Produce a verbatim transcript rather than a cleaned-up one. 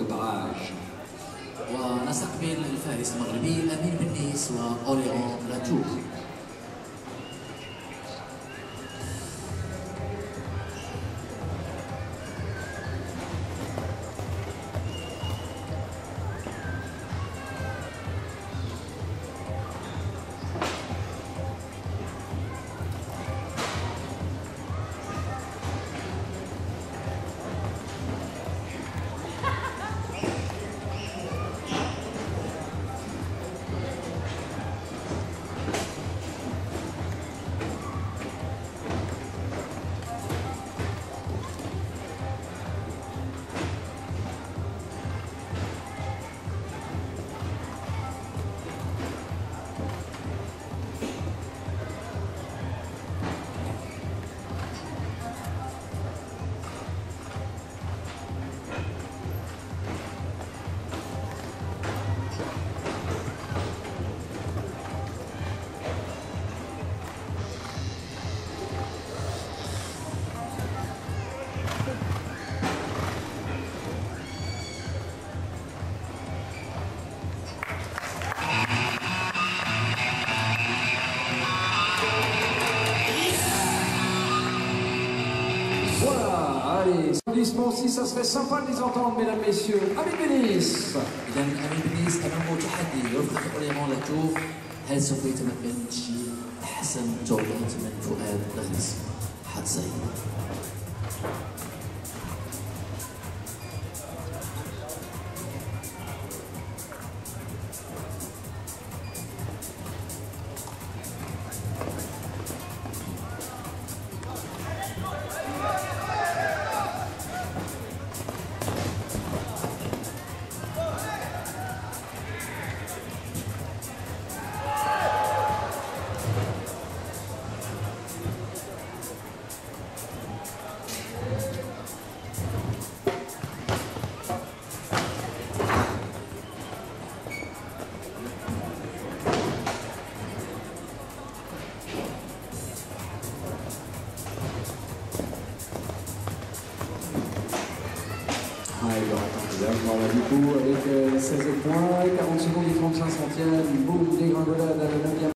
le barrage. ونستقبل الفارس المغربي أمين بنيس وأوليون لاتور. Allez, applaudissements si ça serait sympa de les entendre, mesdames, messieurs. Amin Benis. إذا أمين بنيس أمامه تحدي يرفق أوليون لاتور. هل سوف يتمكن من تشكيل أحسن جولات من فؤاد لغنس حتى Voilà, du coup, avec euh, seize points, quarante secondes et trente-cinq centièmes, boum, dégringolade à la neuvième.